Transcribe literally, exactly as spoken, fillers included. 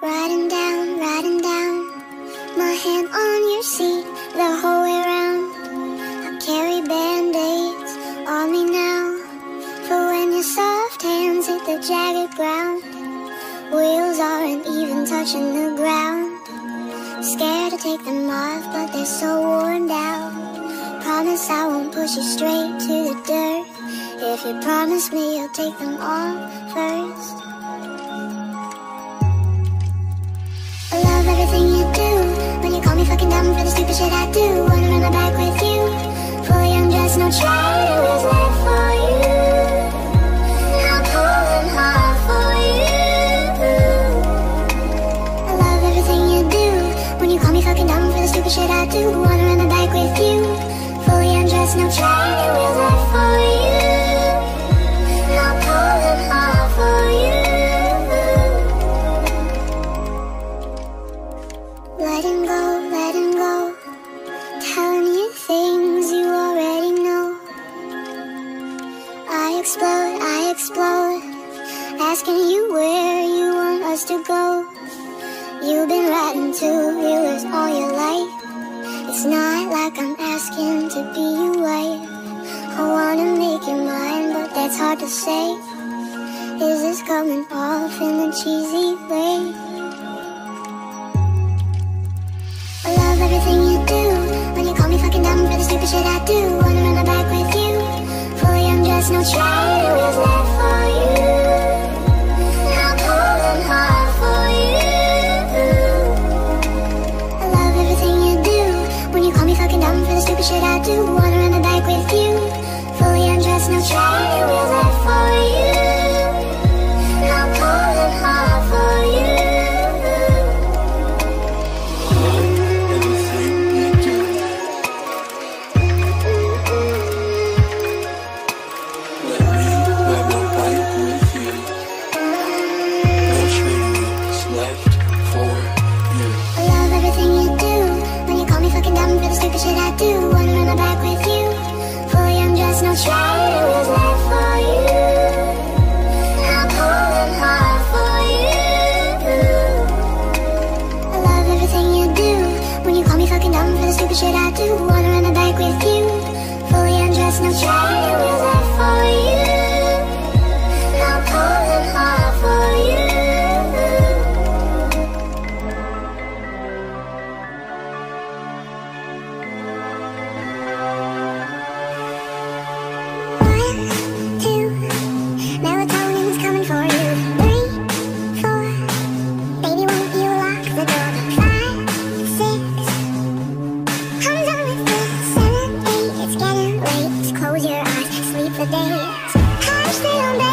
Riding down, riding down, my hand on your seat the whole way round. I carry band-aids on me now, for when your soft hands hit the jagged ground. Wheels aren't even touching the ground. Scared to take them off, but they're so worn down. Promise I won't push you straight to the dirt. If you promise me you'll take them off first. I love everything you do. When you call me fucking dumb for the stupid shit I do. Wanna run my back with you, fully undressed, no trying who's left for you. I'm pulling hard for you. I love everything you do. When you call me fucking dumb for the stupid shit I do. Wanna run my back with you, fully undressed, no trying who's left for you. I'm pulling hard for you. Letting go, letting go, telling you things you already know. I explode, I explode, asking you where you want us to go. You've been riding two wheelers all your life. It's not like I'm asking to be your wife. I wanna make you mine, but that's hard to say. Is this coming off in a cheesy way? I love everything you do. When you call me fucking dumb for the stupid shit I do. Wanna run my back with you, fully undressed, no trying who's left for you. I'm pulling hard for you. I love everything you do. When you call me fucking dumb for the stupid shit I do. Wanna run my back with you, fully undressed, no trying who's left for you. I'm pulling hard for you. Shit I do, wanna run my back with you, fully undressed, no trying who's left for you. I'm pulling hard for you. I love everything you do. When you call me fucking dumb for the stupid shit I do. Wanna run my back with you, fully undressed, no trying who's left for you. I'm pulling hard for you. Close your eyes, sleep for days. I stay on bed.